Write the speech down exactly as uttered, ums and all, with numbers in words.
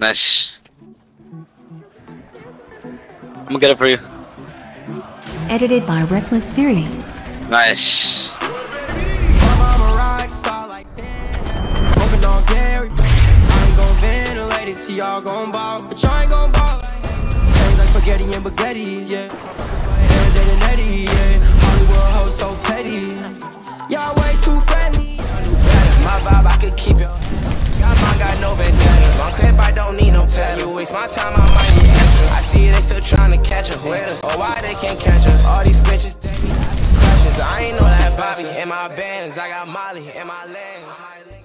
Nice. I'm gonna get it for you. Edited by Reckless Theory. Nice. See y'all gon' ball, but y'all ain't gon' ball. Things like spaghetti and baguettes, yeah. Everyday and Eddie, yeah. Hollywood hoes so petty. Y'all way too friendly. I knew better. My vibe, I could keep it. Got mine, got no vendetta. Long clip, I don't need no tell. You waste my time, I might need extra. I see they still trying to catch us. With us, or why they can't catch us. All these bitches, they be asking questions. I ain't know that Bobby. In my bands, I got Molly in my lens.